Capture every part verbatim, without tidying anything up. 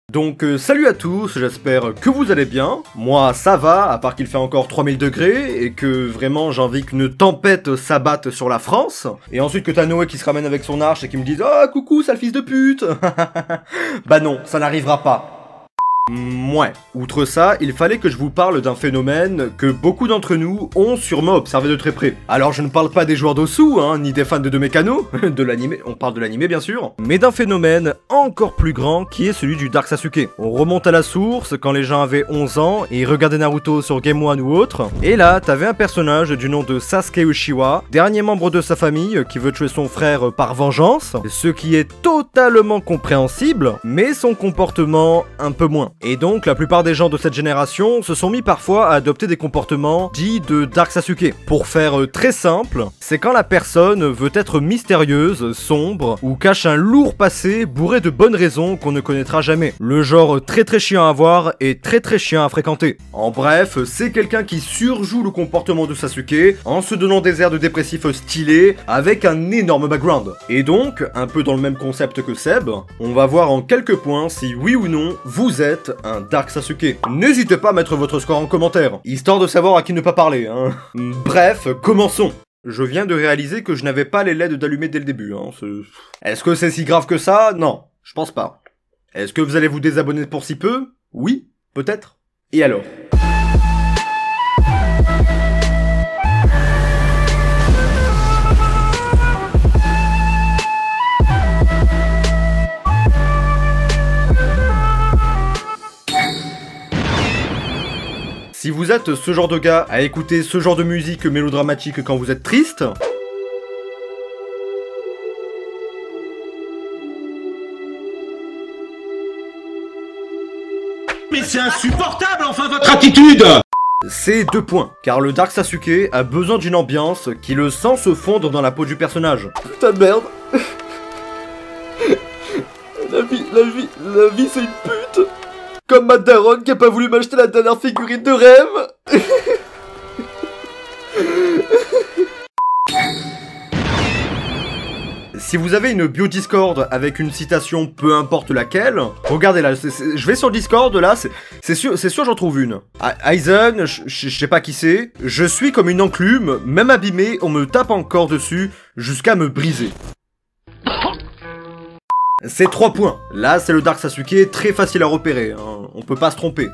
Donc euh, salut à tous, j'espère que vous allez bien. Moi ça va, à part qu'il fait encore trois mille degrés et que vraiment j'ai envie qu'une tempête s'abatte sur la France. Et ensuite que t'as Noé qui se ramène avec son arche et qui me dise « Oh coucou sale fils de pute !» Bah non, ça n'arrivera pas. Mouais. Outre ça, il fallait que je vous parle d'un phénomène que beaucoup d'entre nous ont sûrement observé de très près. Alors je ne parle pas des joueurs d'Osu, hein, ni des fans de Mécano, de l'animé, on parle de l'animé bien sûr, mais d'un phénomène encore plus grand qui est celui du Dark Sasuke. On remonte à la source quand les gens avaient onze ans et regardaient Naruto sur Game One ou autre, et là t'avais un personnage du nom de Sasuke Uchiwa, dernier membre de sa famille qui veut tuer son frère par vengeance, ce qui est totalement compréhensible, mais son comportement un peu moins. Et donc la plupart des gens de cette génération se sont mis parfois à adopter des comportements dits de Dark Sasuke. Pour faire très simple, c'est quand la personne veut être mystérieuse, sombre, ou cache un lourd passé bourré de bonnes raisons qu'on ne connaîtra jamais. Le genre très très chiant à voir et très très chiant à fréquenter. En bref, c'est quelqu'un qui surjoue le comportement de Sasuke en se donnant des airs de dépressif stylés avec un énorme background. Et donc, un peu dans le même concept que Seb, on va voir en quelques points si oui ou non vous êtes un Dark Sasuke. N'hésitez pas à mettre votre score en commentaire, histoire de savoir à qui ne pas parler, hein. Bref, commençons. Je viens de réaliser que je n'avais pas les L E D d'allumer dès le début, hein. Est-ce que c'est si grave que ça? Non, je pense pas. Est-ce que vous allez vous désabonner pour si peu? Oui, peut-être. Et alors? Si vous êtes ce genre de gars à écouter ce genre de musique mélodramatique quand vous êtes triste, mais c'est insupportable enfin votre attitude! C'est deux points, car le Dark Sasuke a besoin d'une ambiance qui le sent se fondre dans la peau du personnage. Putain de merde. La vie, la vie, la vie c'est une pute. Comme ma daronne qui a pas voulu m'acheter la dernière figurine de rêve. Si vous avez une bio Discord avec une citation peu importe laquelle, regardez là, c'est, c'est, je vais sur Discord là, c'est sûr, c'est sûr j'en trouve une. Aizen, je sais pas qui c'est, je suis comme une enclume, même abîmée, on me tape encore dessus jusqu'à me briser. C'est trois points. Là, c'est le Dark Sasuke, très facile à repérer, hein. On peut pas se tromper.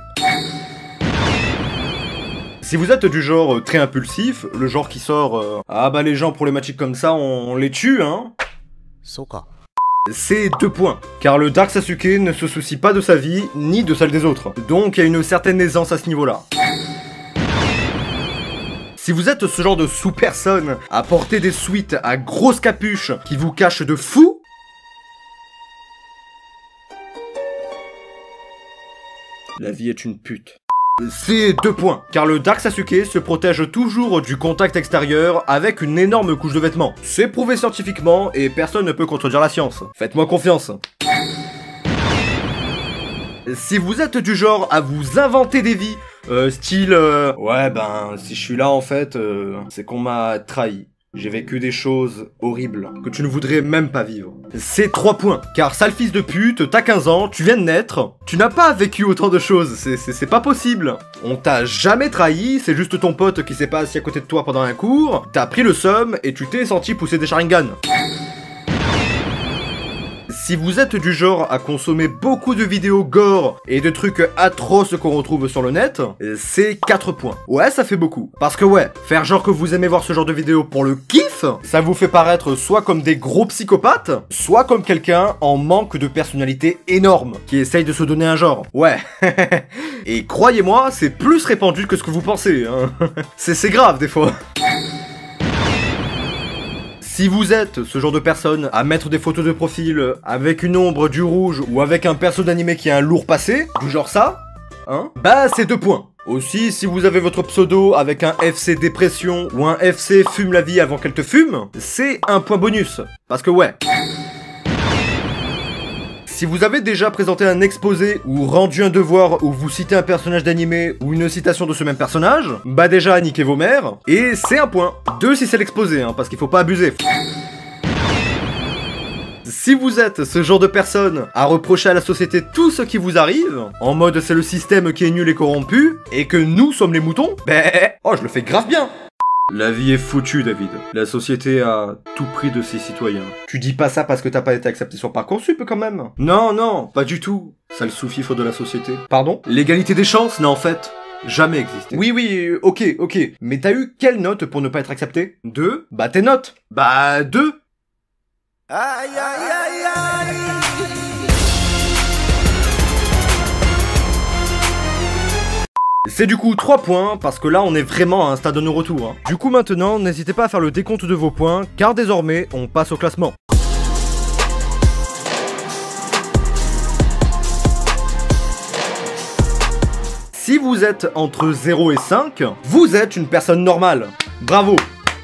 Si vous êtes du genre euh, très impulsif, le genre qui sort euh, ah bah les gens problématiques comme ça, on, on les tue, hein. Soka. C'est deux points, car le Dark Sasuke ne se soucie pas de sa vie, ni de celle des autres. Donc il y a une certaine aisance à ce niveau-là. Si vous êtes ce genre de sous-personne à porter des suites à grosses capuches qui vous cachent de fou, la vie est une pute. C'est deux points, car le Dark Sasuke se protège toujours du contact extérieur avec une énorme couche de vêtements. C'est prouvé scientifiquement et personne ne peut contredire la science. Faites-moi confiance. Si vous êtes du genre à vous inventer des vies, euh, style euh, ouais ben si je suis là en fait, euh, c'est qu'on m'a trahi. J'ai vécu des choses horribles que tu ne voudrais même pas vivre. C'est trois points, car sale fils de pute, t'as quinze ans, tu viens de naître, tu n'as pas vécu autant de choses, c'est pas possible. On t'a jamais trahi, c'est juste ton pote qui s'est pas assis à côté de toi pendant un cours, t'as pris le seum et tu t'es senti pousser des Sharingan. Si vous êtes du genre à consommer beaucoup de vidéos gore et de trucs atroces qu'on retrouve sur le net, c'est quatre points. Ouais, ça fait beaucoup. Parce que ouais, faire genre que vous aimez voir ce genre de vidéos pour le kiff, ça vous fait paraître soit comme des gros psychopathes, soit comme quelqu'un en manque de personnalité énorme, qui essaye de se donner un genre. Ouais. Et croyez-moi, c'est plus répandu que ce que vous pensez, hein. C'est grave des fois. Si vous êtes ce genre de personne à mettre des photos de profil avec une ombre, du rouge ou avec un perso d'animé qui a un lourd passé, du genre ça, hein, bah c'est deux points. Aussi, si vous avez votre pseudo avec un F C dépression ou un F C fume la vie avant qu'elle te fume, c'est un point bonus. Parce que ouais. Si vous avez déjà présenté un exposé ou rendu un devoir où vous citez un personnage d'animé ou une citation de ce même personnage, bah déjà niquez vos mères, et c'est un point. Deux si c'est l'exposé, hein, parce qu'il faut pas abuser. si vous êtes ce genre de personne à reprocher à la société tout ce qui vous arrive, en mode c'est le système qui est nul et corrompu, et que nous sommes les moutons, ben, oh je le fais grave bien. La vie est foutue, David. La société a tout pris de ses citoyens. Tu dis pas ça parce que t'as pas été accepté sur Parcoursup quand même. Non, non, pas du tout. Ça le sous-fifre de la société. Pardon? L'égalité des chances n'a en fait jamais existé. Oui, oui, ok, ok. Mais t'as eu quelle note pour ne pas être accepté? Deux? Bah tes notes. Bah deux. Aïe, aïe, aïe, aïe. C'est du coup trois points, parce que là on est vraiment à un stade de non-retour. Hein. Du coup maintenant, n'hésitez pas à faire le décompte de vos points, car désormais, on passe au classement. Si vous êtes entre zéro et cinq, vous êtes une personne normale. Bravo!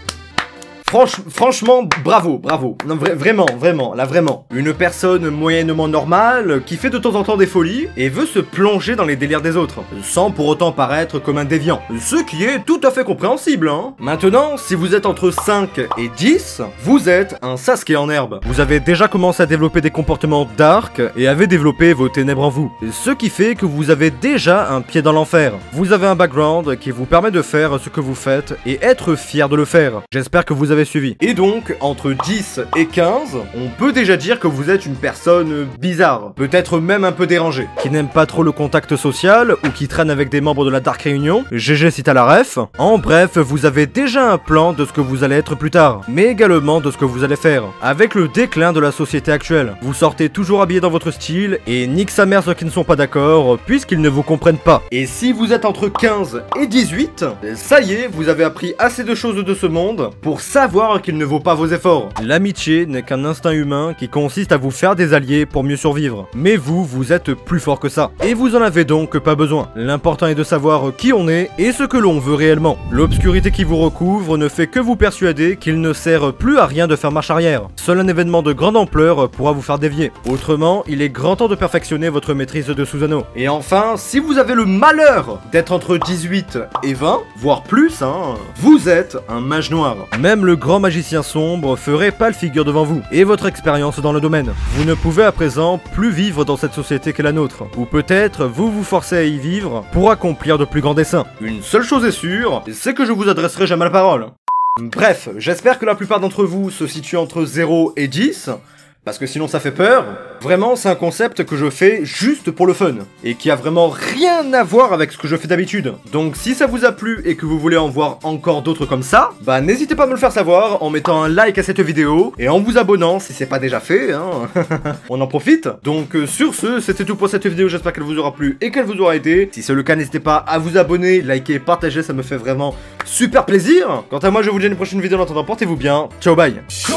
Franch, franchement, bravo, bravo. Non, vra vraiment, vraiment, là vraiment. Une personne moyennement normale qui fait de temps en temps des folies et veut se plonger dans les délires des autres, sans pour autant paraître comme un déviant. Ce qui est tout à fait compréhensible, hein. Maintenant, si vous êtes entre cinq et dix, vous êtes un Sasuke en herbe. Vous avez déjà commencé à développer des comportements dark et avez développé vos ténèbres en vous. Ce qui fait que vous avez déjà un pied dans l'enfer. Vous avez un background qui vous permet de faire ce que vous faites et être fier de le faire. J'espère que vous avez suivi. Et donc, entre dix et quinze, on peut déjà dire que vous êtes une personne bizarre, peut-être même un peu dérangée, qui n'aime pas trop le contact social, ou qui traîne avec des membres de la Dark Réunion, G G si t'as la ref. En bref, vous avez déjà un plan de ce que vous allez être plus tard, mais également de ce que vous allez faire. Avec le déclin de la société actuelle, vous sortez toujours habillé dans votre style, et nique sa mère ceux qui ne sont pas d'accord, puisqu'ils ne vous comprennent pas. Et si vous êtes entre quinze et dix-huit, ça y est, vous avez appris assez de choses de ce monde pour savoir qu'il ne vaut pas vos efforts. L'amitié n'est qu'un instinct humain qui consiste à vous faire des alliés pour mieux survivre. Mais vous, vous êtes plus fort que ça. Et vous en avez donc pas besoin. L'important est de savoir qui on est et ce que l'on veut réellement. L'obscurité qui vous recouvre ne fait que vous persuader qu'il ne sert plus à rien de faire marche arrière. Seul un événement de grande ampleur pourra vous faire dévier. Autrement, il est grand temps de perfectionner votre maîtrise de Susanoo. Et enfin, si vous avez le malheur d'être entre dix-huit et vingt, voire plus, hein, vous êtes un mage noir. Même le grand magicien sombre ferait pâle figure devant vous, et votre expérience dans le domaine. Vous ne pouvez à présent plus vivre dans cette société qu'est la nôtre, ou peut-être vous vous forcez à y vivre pour accomplir de plus grands desseins. Une seule chose est sûre, c'est que je vous adresserai jamais la parole. Bref, j'espère que la plupart d'entre vous se situent entre zéro et dix, parce que sinon ça fait peur. Vraiment, c'est un concept que je fais juste pour le fun, et qui a vraiment rien à voir avec ce que je fais d'habitude. Donc si ça vous a plu et que vous voulez en voir encore d'autres comme ça, bah n'hésitez pas à me le faire savoir en mettant un like à cette vidéo, et en vous abonnant si c'est pas déjà fait, hein. On en profite. Donc euh, sur ce, c'était tout pour cette vidéo, j'espère qu'elle vous aura plu et qu'elle vous aura aidé. Si c'est le cas, n'hésitez pas à vous abonner, liker, partager, ça me fait vraiment super plaisir. Quant à moi, je vous dis à une prochaine vidéo, en attendant, portez-vous bien, ciao bye.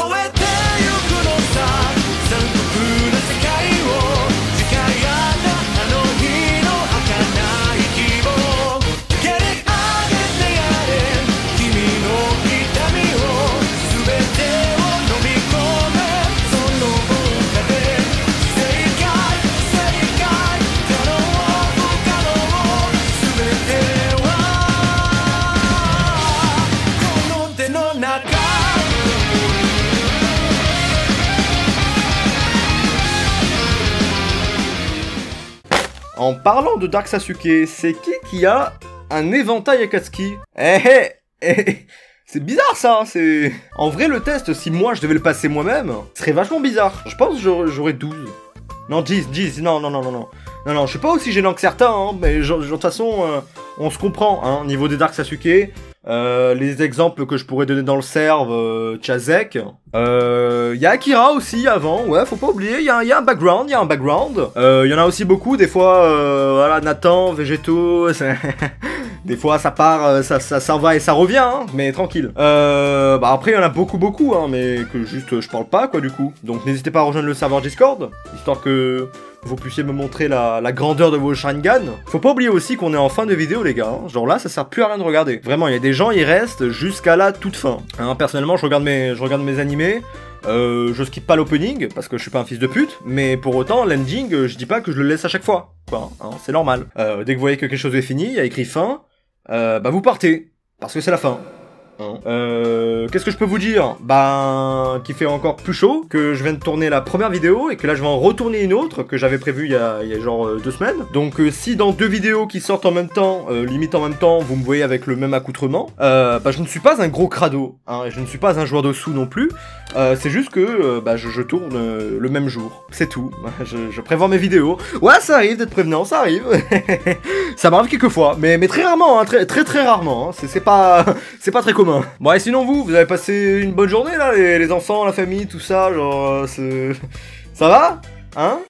En parlant de Dark Sasuke, c'est qui qui a un éventail Akatsuki? Eh eh eh, c'est bizarre ça, c'est... En vrai, le test, si moi je devais le passer moi-même, serait vachement bizarre. Je pense que j'aurais douze. Non, dix, dix, non, non, non, non, non. Non, non, je suis pas aussi gênant que certains, hein, mais de toute façon, euh, on se comprend, hein, niveau des Dark Sasuke. Euh, les exemples que je pourrais donner dans le serve, euh, Chazek. Euh, il y a Akira aussi avant, ouais, faut pas oublier, il y, y a un background, il y a un background. Euh, il y en a aussi beaucoup, des fois, euh, voilà, Nathan, Végétaux, des fois ça part, ça, ça, ça va et ça revient, hein, mais tranquille. Euh, bah après il y en a beaucoup, beaucoup, hein, mais que juste je parle pas, quoi, du coup. Donc n'hésitez pas à rejoindre le serveur Discord, histoire que vous puissiez me montrer la, la grandeur de vos Sharingan. Faut pas oublier aussi qu'on est en fin de vidéo, les gars. Hein. Genre là, ça sert plus à rien de regarder. Vraiment, il y a des gens, ils restent jusqu'à la toute fin. Hein, personnellement, je regarde mes, je regarde mes animés. Euh, je skip pas l'opening, parce que je suis pas un fils de pute. Mais pour autant, l'ending, je dis pas que je le laisse à chaque fois. Quoi, hein, c'est normal. Euh, dès que vous voyez que quelque chose est fini, il y a écrit fin, euh, bah vous partez. Parce que c'est la fin. Hein. Euh, Qu'est-ce que je peux vous dire? Ben, qu'il fait encore plus chaud, que je viens de tourner la première vidéo et que là je vais en retourner une autre que j'avais prévue il y a, il y a genre euh, deux semaines. Donc euh, si dans deux vidéos qui sortent en même temps, euh, limite en même temps, vous me voyez avec le même accoutrement, euh, bah, je ne suis pas un gros crado, hein, et je ne suis pas un joueur de sous non plus. Euh, c'est juste que euh, bah, je, je tourne euh, le même jour, c'est tout. Je, je prévois mes vidéos. Ouais, ça arrive d'être prévenant, ça arrive. Ça m'arrive quelques fois, mais, mais très rarement, hein, très, très très rarement. Hein. C'est pas, c'est pas très commun. Bon, et sinon vous, vous avez passé une bonne journée là, les, les enfants, la famille, tout ça, genre, euh, ça va, hein?